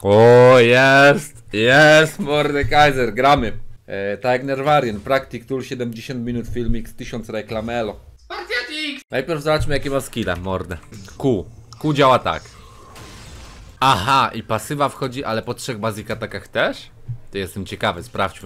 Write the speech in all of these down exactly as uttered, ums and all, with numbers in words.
O, jest! Jest! Mordekaiser, gramy! E, tak jak Nerwarian, Practic Tool, siedemdziesiąt minut filmik z tysiąc reklamelo. Najpierw zobaczmy jakie ma skilla, mordę. Q. Q działa tak. Aha, i pasywa wchodzi, ale po trzech basic atakach też? To jestem ciekawy, sprawdźmy.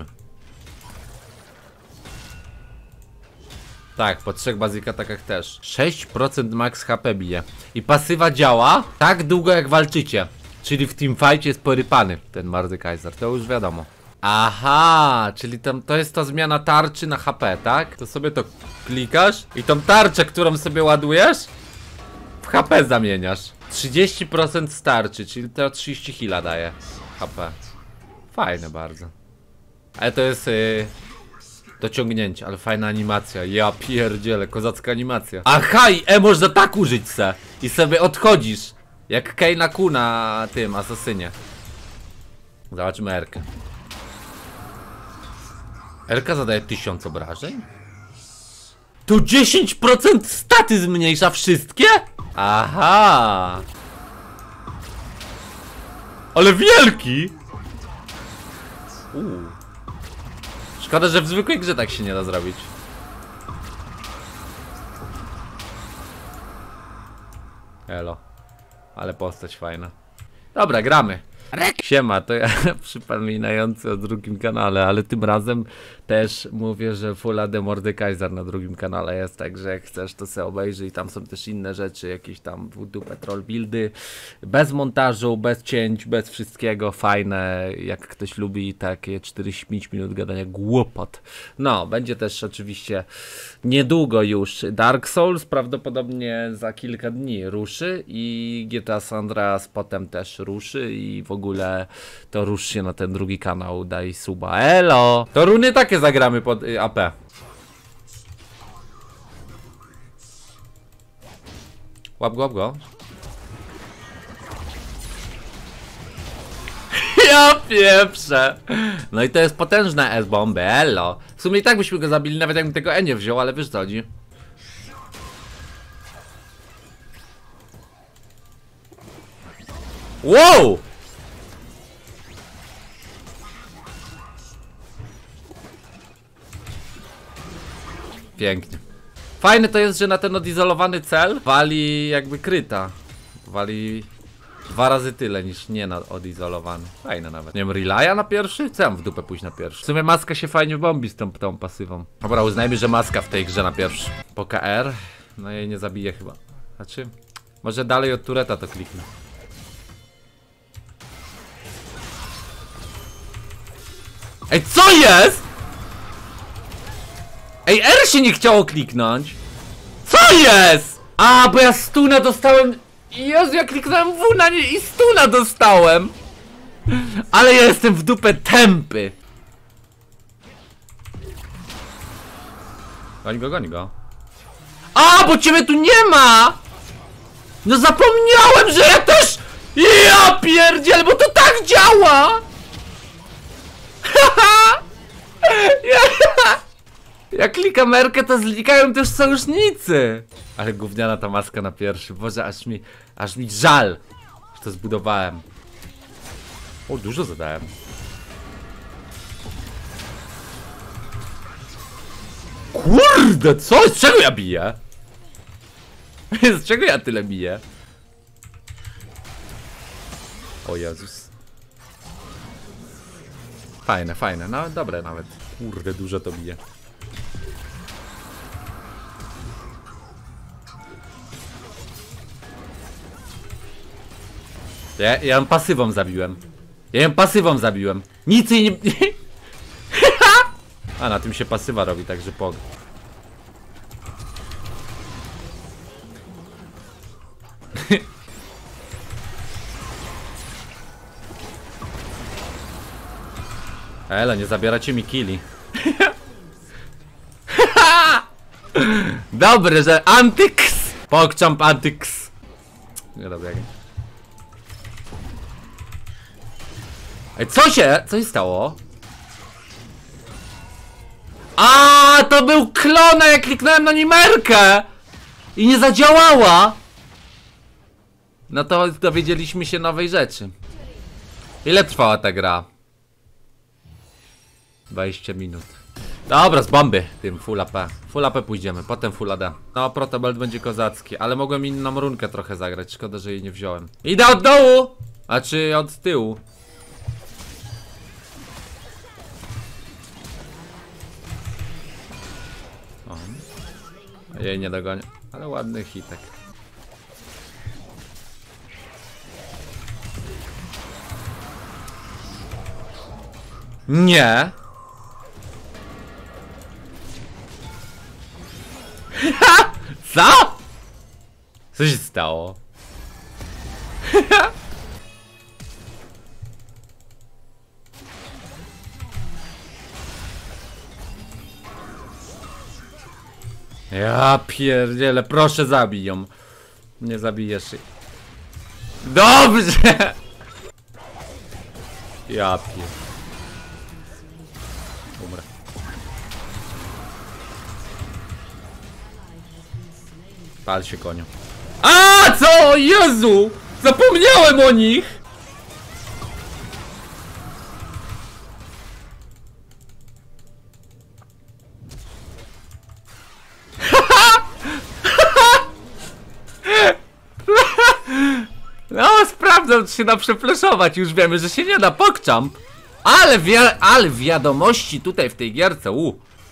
Tak, po trzech basic atakach też. sześć procent max H P bije. I pasywa działa tak długo jak walczycie. Czyli w teamfightie jest porypany ten Mordekaiser, to już wiadomo. Aha, czyli tam to jest ta zmiana tarczy na H P, tak? To sobie to klikasz i tą tarczę, którą sobie ładujesz, w H P zamieniasz. trzydzieści procent starczy, czyli to trzydzieści hila daje H P. Fajne bardzo. Ale to jest yy, dociągnięcie, ale fajna animacja. Ja pierdzielę, kozacka animacja. Aha, i E można tak użyć se. I sobie odchodzisz. Jak Keina Ku na tym asasynie. Zobaczmy Erkę. Erka zadaje tysiąc obrażeń? To dziesięć procent staty zmniejsza wszystkie? Aha. Ale wielki. Uuu. Szkoda, że w zwykłej grze tak się nie da zrobić. Elo. Ale postać fajna. Dobra, gramy. Siema, to ja przypominający o drugim kanale, ale tym razem też mówię, że Full A D Mordekaiser na drugim kanale jest, także jak chcesz to sobie obejrzyj, tam są też inne rzeczy, jakieś tam Voodoo Patrol buildy, bez montażu, bez cięć, bez wszystkiego, fajne, jak ktoś lubi takie czterdzieści pięć minut gadania głupot. No, będzie też oczywiście niedługo już Dark Souls, prawdopodobnie za kilka dni ruszy i G T A San Andreas potem też ruszy i w ogóle to rusz się na ten drugi kanał, daj suba, elo! To runy takie zagramy pod y, A P. Łap go, łap go. Ja pieprzę. No i to jest potężna S-bomby, elo. W sumie i tak byśmy go zabili, nawet jakbym tego E nie wziął, ale wiesz co chodzi. Wow! Pięknie. Fajne to jest, że na ten odizolowany cel wali jakby kryta. Wali dwa razy tyle niż nie na odizolowany. Fajne nawet. Nie wiem, relaya na pierwszy? Co ja mam w dupę pójść na pierwszy? W sumie maska się fajnie bombi z tą, tą pasywą. Dobra, uznajmy, że maska w tej grze na pierwszy. Po K R? No jej nie zabije chyba. Znaczy, może dalej od tureta to kliknę. Ej, co jest? Ej, R się nie chciało kliknąć. Co jest? A, bo ja stuna dostałem. Jezu, ja kliknąłem W na nie i stuna dostałem. Ale ja jestem w dupę tępy. Goń go, goń go. A, bo ciebie tu nie ma. No zapomniałem, że ja też. Ja pierdziel, bo to tak działa. Haha. Jak klikam Erkę, to znikają też sojusznicy. Ale gówniana ta maska na pierwszy. Boże, aż mi, aż mi żal, że to zbudowałem. O, dużo zadałem. Kurde, co? Z czego ja biję? Z czego ja tyle biję? O Jezus. Fajne, fajne, no dobre nawet. Kurde, dużo to bije. Ja, ja ją pasywą zabiłem. Ja ją pasywą zabiłem. Nic jej nie... A na tym się pasywa robi, także pog. Ele, nie zabieracie mi killi. Dobre, że Antyx! Pogchamp Antyx. Nie dobra. Ej, co się? Co się stało? A, to był klon, jak kliknąłem na nimerkę i nie zadziałała. No to dowiedzieliśmy się nowej rzeczy. Ile trwała ta gra? dwadzieścia minut. Dobra, z bomby tym full A P. Full A P pójdziemy, potem full A D. No, protobelt będzie kozacki, ale mogłem inną runkę trochę zagrać. Szkoda, że jej nie wziąłem. Idę od dołu! A czy od tyłu? O. Jej nie dogonię, ale ładny hitek. Nie! Co? Co się stało? Ja pierdzielę, proszę zabij ją. Nie zabijesz jej. Dobrze! Ja pier... Umrę. Pal się koniu. A co? Jezu! Zapomniałem o nich! No, sprawdzam, czy się da przefleszować. Już wiemy, że się nie da. Pokczamp. Ale, wi ale wiadomości tutaj w tej gierce. U.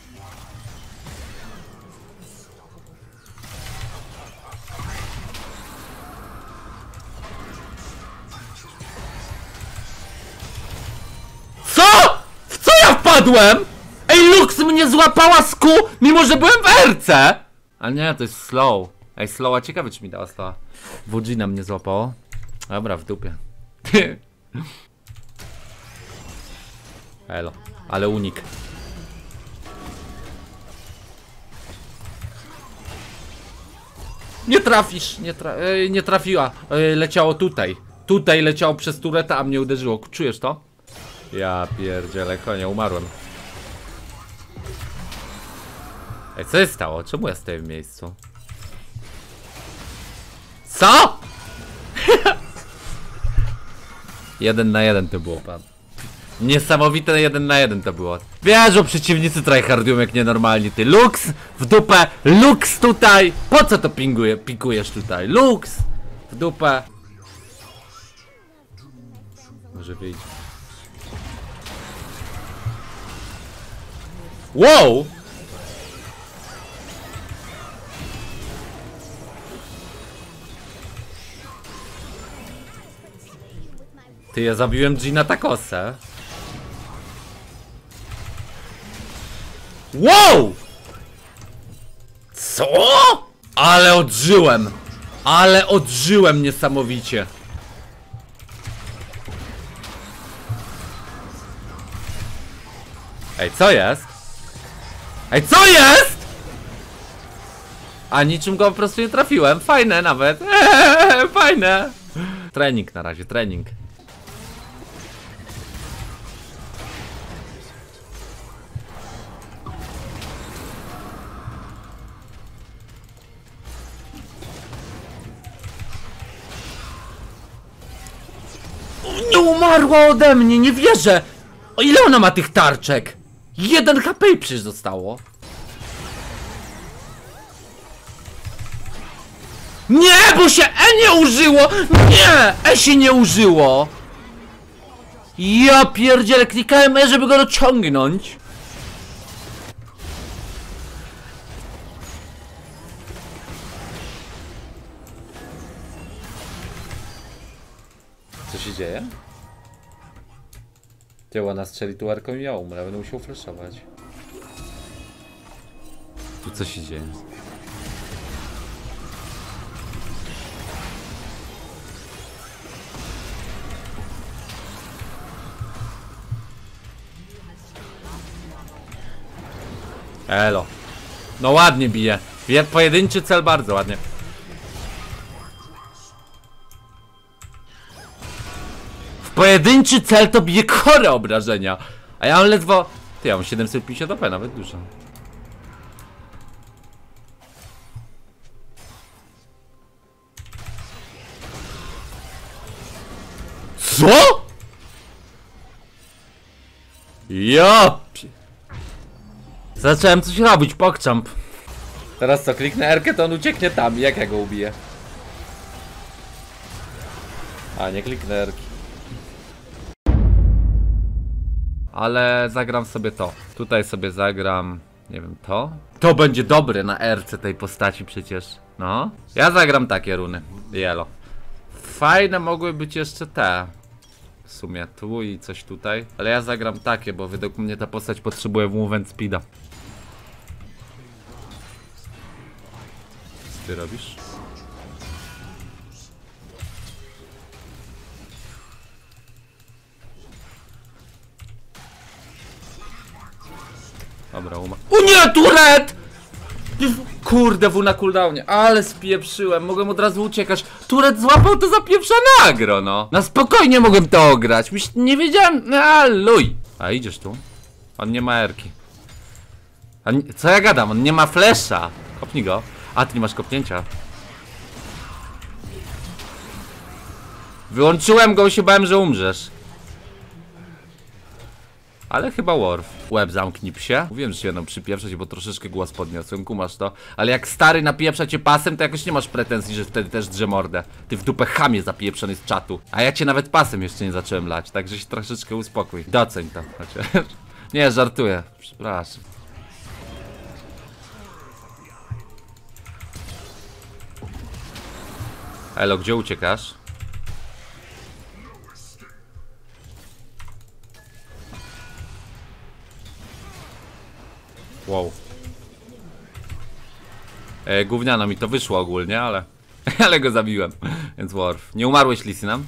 Co? W co ja wpadłem? Ej, Lux mnie złapała z kół, mimo że byłem w erce. A nie, to jest slow. Ej, slowa, ciekawe czy mi dała slowa. W G na mnie złapało. Dobra, w dupie. Elo, ale unik. Nie trafisz, nie, tra e, nie trafiła. E, leciało tutaj. Tutaj leciało przez tureta, a mnie uderzyło. Czujesz to? Ja pierdzielę, konia, umarłem. Ej, co się stało? Czemu ja stoję w miejscu? Co? Jeden na jeden to było, pan. Niesamowite jeden na jeden to było. Wiesz, że przeciwnicy tryhardują jak nienormalni. Ty Lux w dupę, Lux tutaj. Po co to pinguje, pikujesz tutaj? Lux w dupę. Może wyjdzie. Wow! Ty, ja zabiłem Gina Takosę. Wow! Co? Ale odżyłem! Ale odżyłem niesamowicie. Ej, co jest? Ej, co jest? A niczym go po prostu nie trafiłem. Fajne nawet. Eee, fajne. Trening na razie, trening. Nie umarła ode mnie, nie wierzę! O ile ona ma tych tarczek? Jeden H P przecież zostało. Nie, bo się E nie użyło! Nie! E się nie użyło! Ja pierdzielę, klikałem E, żeby go dociągnąć. Co się dzieje? Dzieła nas strzeli tu arką i ja umrę, będę musiał flashować. Tu co się dzieje? Elo. No ładnie bije. Bije pojedynczy cel bardzo ładnie. W pojedynczy cel to bije chore obrażenia. A ja mam ledwo... Ty, ja mam siedemset pięćdziesiąt A P, nawet dużo. Co? Jo! Zacząłem coś robić, pokczamp. Teraz co, kliknę R-kę, to on ucieknie tam. Jak ja go ubiję? A, nie kliknę R-ki. Ale zagram sobie to. Tutaj sobie zagram, nie wiem, to. To będzie dobre na R-ce tej postaci przecież. No. Ja zagram takie runy. Yellow. Fajne mogły być jeszcze te. W sumie tu i coś tutaj. Ale ja zagram takie, bo według mnie ta postać potrzebuje movement speeda. Co ty robisz? Dobra, uma... O nie, Turet! Kurde, w na cooldownie, ale spieprzyłem, mogłem od razu uciekać. Turet złapał to zapieprzone agro, no. Na spokojnie mogłem to ograć, Myś... nie wiedziałem, a luj. A idziesz tu? On nie ma erki. A nie... Co ja gadam, on nie ma flesza. Kopnij go. A, ty nie masz kopnięcia. Wyłączyłem go, bo się bałem, że umrzesz. Ale chyba Worf. Łeb zamknij psie. Mówiłem, że się będą przypieprzać, bo troszeczkę głos podniosłem, kumasz to. Ale jak stary napieprza cię pasem, to jakoś nie masz pretensji, że wtedy też drze mordę. Ty w dupę chamie zapieprzony z czatu. A ja cię nawet pasem jeszcze nie zacząłem lać, także się troszeczkę uspokój. Doceń to. Chociaż... Nie, żartuję. Przepraszam. Elo, gdzie uciekasz? Wow. E, gówniano mi to wyszło ogólnie, ale... ale go zabiłem. Więc Worf. Nie umarłeś, Lissinam?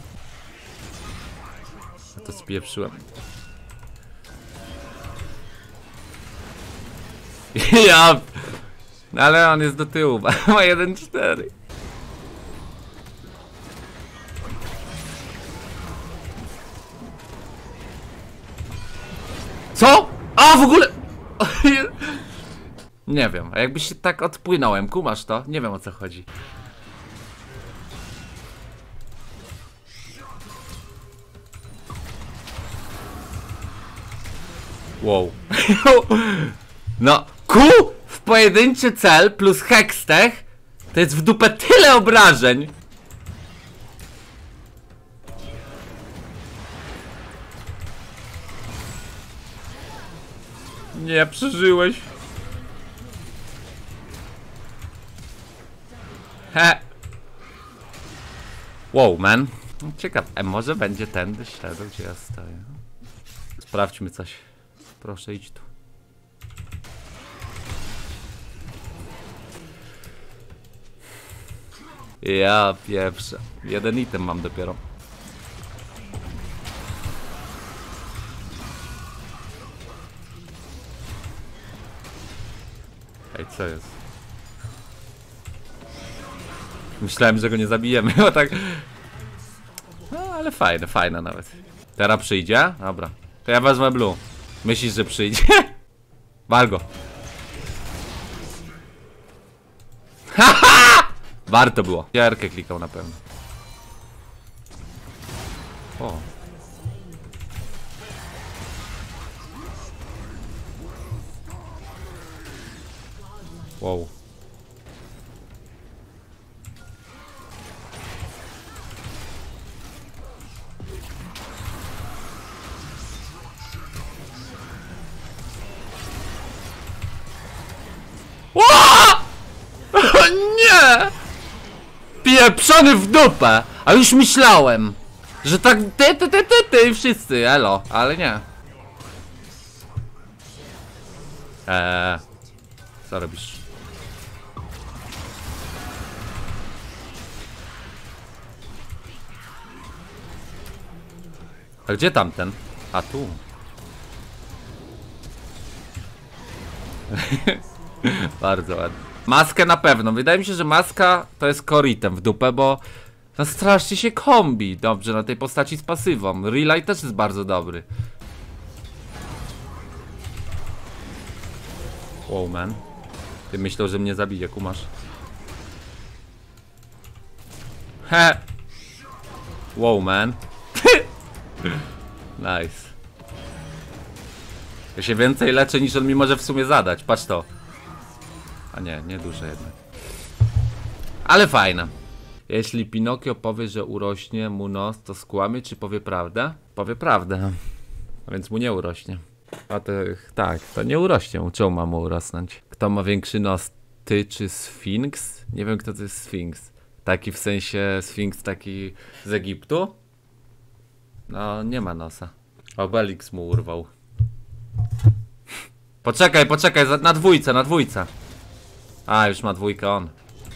Ja to spieprzyłem. Ja... Ale on jest do tyłu. Ma jeden cztery. Co? A, w ogóle... Nie wiem, a jakbyś się tak odpłynąłem, kumasz to? Nie wiem, o co chodzi. Wow. No, Q w pojedynczy cel plus hextech to jest w dupę tyle obrażeń. Nie przeżyłeś. He. Wow, man. Ciekawe, e, może będzie tędy szedł, gdzie ja stoję. Sprawdźmy coś. Proszę, idź tu. Ja pieprzę. Jeden item mam dopiero. Ej, co jest? Myślałem, że go nie zabijemy, bo tak... No, ale fajne, fajne nawet. Teraz przyjdzie? Dobra. To ja wezmę blue. Myślisz, że przyjdzie? Wal go. Haha! Warto było. Jarkę klikał na pewno. O. Wow. O nie! Pieprzony w dupę! A już myślałem, że tak ty, ty, ty, ty, ty wszyscy, elo, ale nie. Eee, co robisz? A gdzie tamten? A tu. Bardzo ładnie. Maskę na pewno. Wydaje mi się, że maska to jest core item w dupę, bo no strasznie się kombi dobrze na tej postaci z pasywą. Relay też jest bardzo dobry. Wow, man. Ty myślał, że mnie zabije, kumasz. He. Wow, man. Nice. Ja się więcej leczę niż on mi może w sumie zadać, patrz to. A nie, nie duszę jednak. Ale fajna. Jeśli Pinokio powie, że urośnie mu nos, to skłamie, czy powie prawdę? Powie prawdę. A więc mu nie urośnie. A to tak, to nie urośnie mu. Czemu ma mu urosnąć? Kto ma większy nos? Ty czy Sfinks? Nie wiem, kto to jest Sfinks. Taki w sensie Sfinks taki z Egiptu? No, nie ma nosa. Obelix mu urwał. Poczekaj, poczekaj, na dwójce, na dwójce. A, już ma dwójkę on.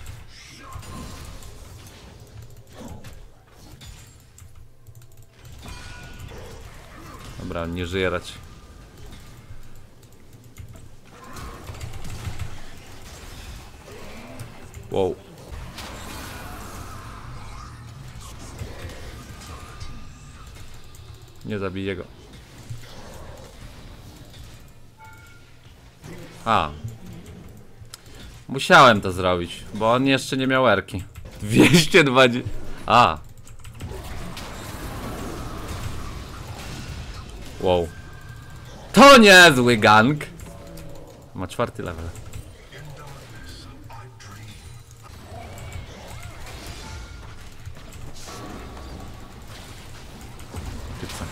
Dobra, nie żyje raczej. Wow. Nie zabiję go. A. Musiałem to zrobić, bo on jeszcze nie miał erki. dwieście dwadzieścia... A. Wow. To niezły gank. Ma czwarty level. Ty co?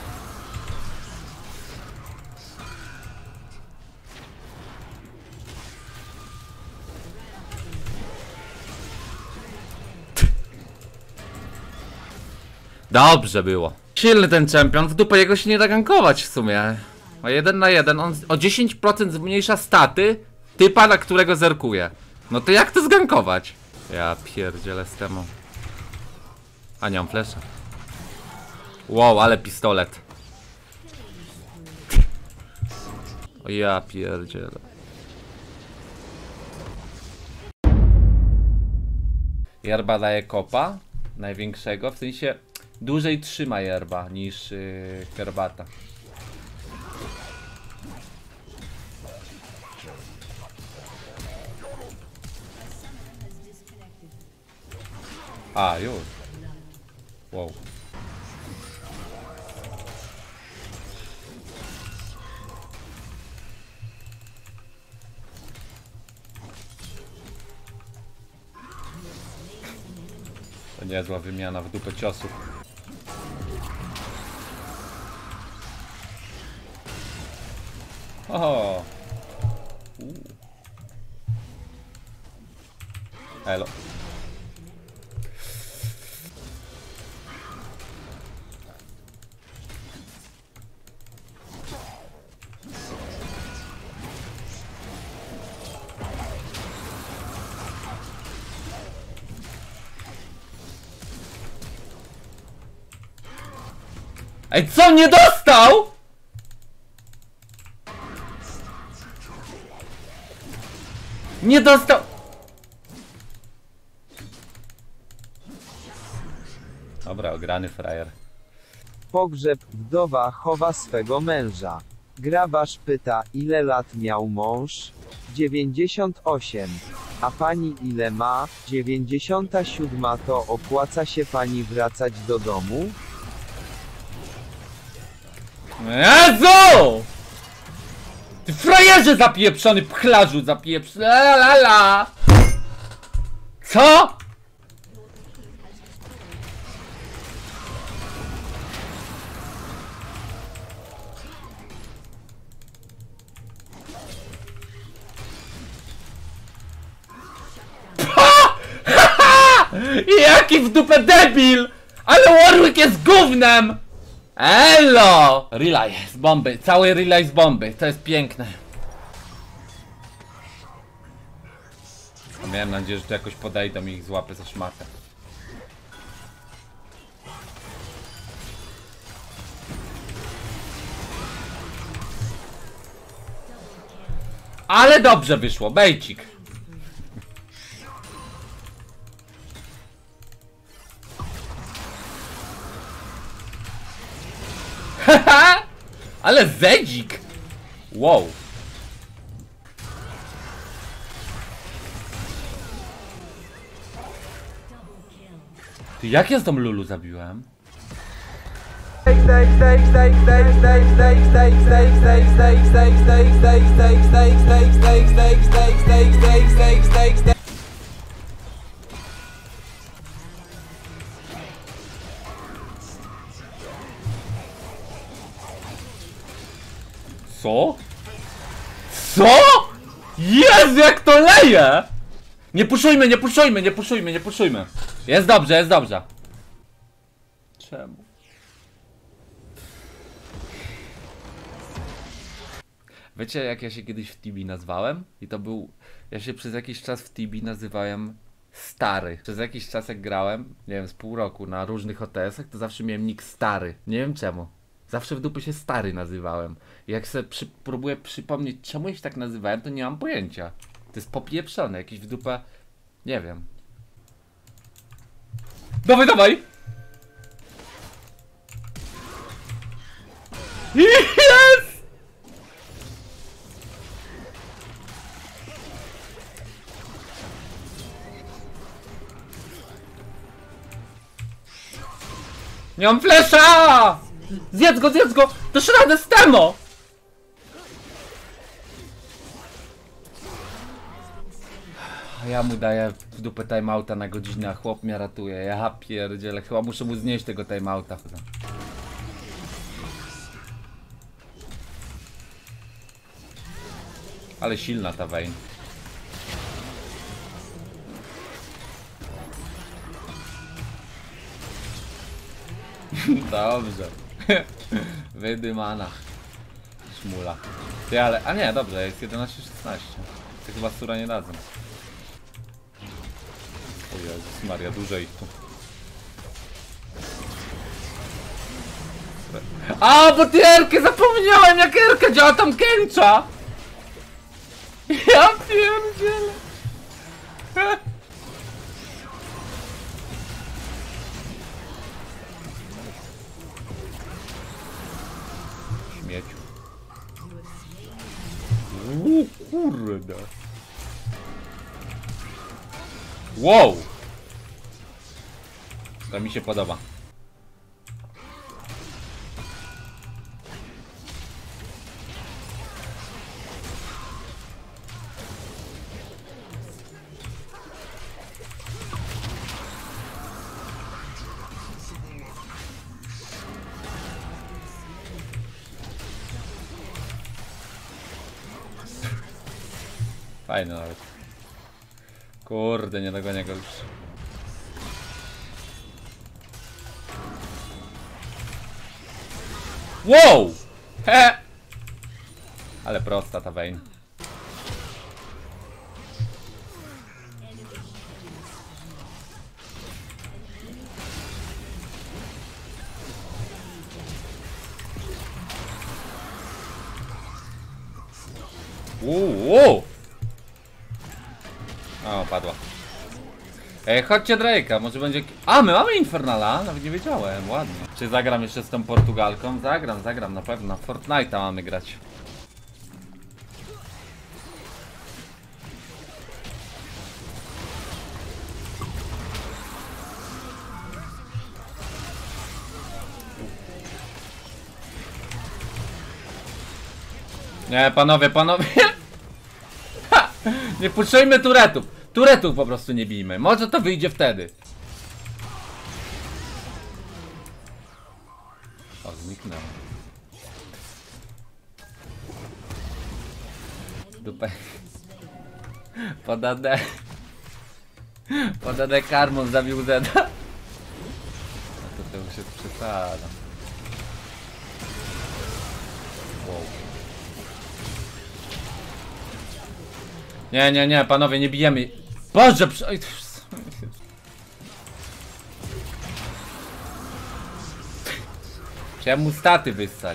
Dobrze było. Silny ten czempion, w dupę jego się nie da gankować w sumie. O jeden na jeden, on o dziesięć procent zmniejsza staty typa, na którego zerkuje. No to jak to zgankować? Ja pierdzielę z temu. A nie mam flesza. Wow, ale pistolet. O ja pierdzielę. Yerba daje kopa największego, w sensie dłużej trzyma yerba niż yy, herbata. A, już. Wow. To niezła wymiana w dupę ciosów. O. Elo. Ej, co nie dostał? Nie dostał. Dobra, ograny frajer. Pogrzeb, wdowa chowa swego męża. Grabarz pyta, ile lat miał mąż? dziewięćdziesiąt osiem. A pani ile ma? dziewięćdziesiąt siedem. To opłaca się pani wracać do domu? Jezu! Ty frajerze zapieprzony, pchlarzu zapieprzony. La la la. Co? Jaki w dupę debil! Ale Warwick jest gównem! Elo! Relay z bomby, cały relay z bomby, to jest piękne. Miałem nadzieję, że to jakoś podejdą i ich złapę za szmatę. Ale dobrze wyszło, bejcik. Haha! Ale zedzik! Wow. Ty, jak ja z tą Lulu zabiłem? Co? Co? Jezu, jak to leje! Nie puszujmy, nie puszujmy, nie puszujmy, nie puszujmy. Jest dobrze, jest dobrze. Czemu? Wiecie, jak ja się kiedyś w Tibi nazwałem? I to był... Ja się przez jakiś czas w Tibi nazywałem Stary. Przez jakiś czas jak grałem, nie wiem, z pół roku na różnych O T S-ach, to zawsze miałem nick Stary. Nie wiem czemu. Zawsze w dupy się Stary nazywałem. I jak sobie przy, próbuję przypomnieć, czemu ja się tak nazywałem, to nie mam pojęcia. To jest popieprzone, jakiś w dupę... Nie wiem. Dawaj, dawaj! Yes! Nie mam flesza! Zjedz go, zjedz go! Dasz radę z temo! Ja mu daję w dupę timeouta na godzinę, a chłop mnie ratuje. Ja pierdzielę, chyba muszę mu znieść tego timeouta. Ale silna ta Vayne. Dobrze. Wydymana. Szmula. Ty, ale... A nie, dobrze, jest jedenaście szesnaście. To chyba sura nie dadzą. O Jezus Maria, dużo ich tu. A, bo ty Erkę zapomniałem, jak Erka działa tam Kęcza! Ja pierdzielę. Śmieciu. O kurde. Wow! To mi się podoba. Fajne nawet. Kurde, nie dogonię go już. Wow! He! Ale prosta ta Vayne. Uuu! O, padła. Ej, chodźcie Drake'a, może będzie... A, my mamy Infernala? Nawet nie wiedziałem, ładnie. Czy zagram jeszcze z tą Portugalką? Zagram, zagram na pewno. Fortnite'a mamy grać. Nie, panowie, panowie. Nie puszczajmy turetów. Turetów po prostu nie bijmy. Może to wyjdzie wtedy. O, zniknęło. Dupę. Podadę. Podadę Karmon zabił Zeda. No to to już jest przesada. Wow. Nie, nie, nie, panowie, nie bijemy. Boże, przy... Chciałem mu staty wyssać.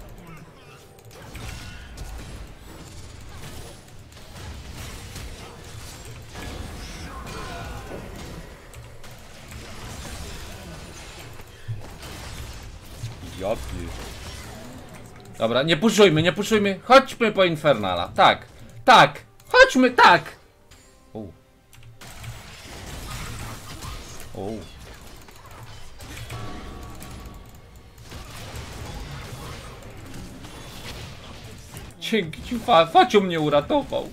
Jopi. Dobra, nie puszujmy, nie puszujmy. Chodźmy po Infernala. Tak, tak. Chodźmy, tak! O. O. Dzięki ci, fa Faciu mnie uratował.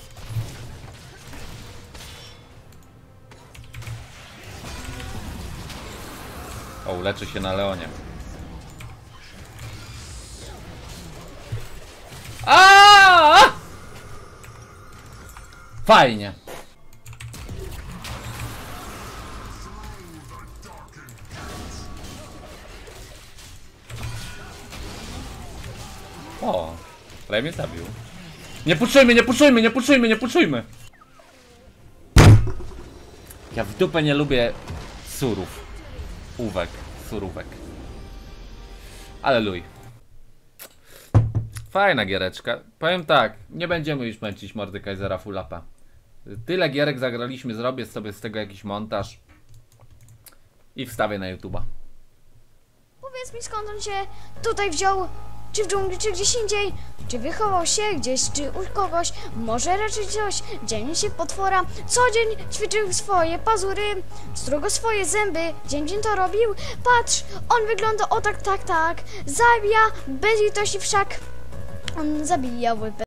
O, leczy się na Leonie. A! Fajnie. O, prawie mnie zabił. Nie puszczujmy, nie puszczujmy, nie puszczujmy, nie puszczujmy. Ja w dupę nie lubię surów. Uwek, surówek. Ale luj. Fajna giereczka. Powiem tak, nie będziemy już męczyć Mordekaisera full upa. Tyle gierek zagraliśmy, zrobię sobie z tego jakiś montaż i wstawię na YouTube'a. Powiedz mi, skąd on się tutaj wziął? Czy w dżungli, czy gdzieś indziej? Czy wychował się gdzieś, czy u kogoś? Może raczej coś? Dzień się potwora. Co dzień ćwiczył swoje pazury, strugo swoje zęby. Dzień dzień to robił. Patrz, on wygląda o tak, tak, tak. Zabija bez litości wszak. On zabijał